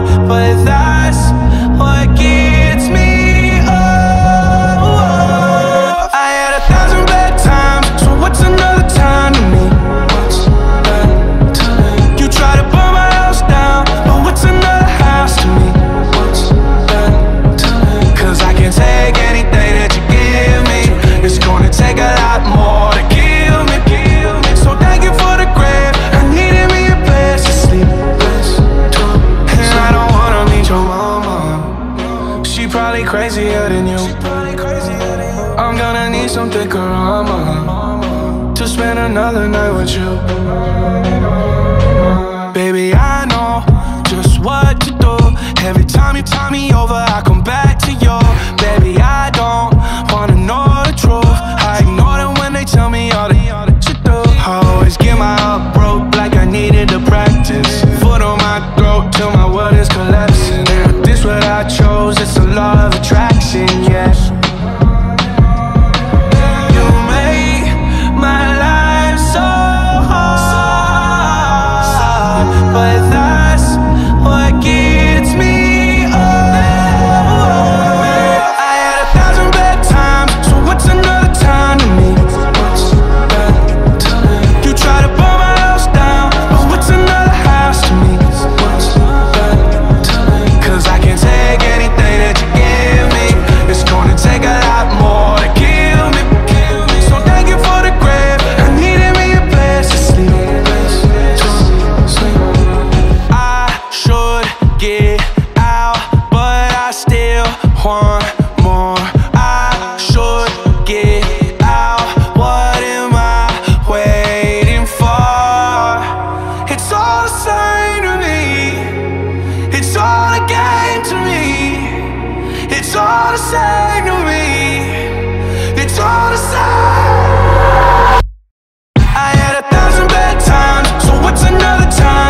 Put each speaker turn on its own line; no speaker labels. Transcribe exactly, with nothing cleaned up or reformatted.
but that's what gets me. Oh, I had a thousand bad times, so what's another time to me? You try to burn my house down, but what's another house to me? Cause I can't take anything that you give me. It's gonna take a lot more to kill me. So thank you for the grave. I needed me a place to sleep. And I don't wanna meet your mama. She probably crazier than you. I'm gonna need some thicker armor to spend another night with you. Baby, I know just what to do. Every time you tie me over, I come back to you. Baby, I don't wanna know the truth. I ignore them when they tell me all the that you do. I always get my heart broke like I needed to practice. Foot on my throat till my world is collapsing. But this what I chose, it's a law of attraction, yeah. You make my life so hard, but that's what gets me. Oh, I had a thousand bad times, so what's another time to me? You try to burn my house down, but what's another house to me? Cause I can't take anything that you give me. It's gonna take a lot more to kill me. So thank you for the grave. I needed me a place to sleep. I should get out, but I still want more. I should get out. What am I waiting for? It's all the same to me. It's all a game to me. It's all the same to me. It's all the same. I had a thousand bad times, so what's another time?